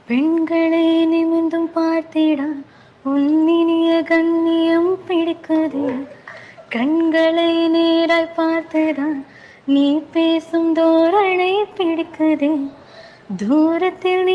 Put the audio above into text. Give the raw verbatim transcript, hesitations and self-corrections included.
பெண்களை நிமிர்ந்தும் பார்த்திடா உன்னினிய கண்ணியம் பிடிக்குது. கண்களை நேராய் பார்த்துதான் நீ பேசும் தோரணை பிடிக்குது. தூரத்தில் நீ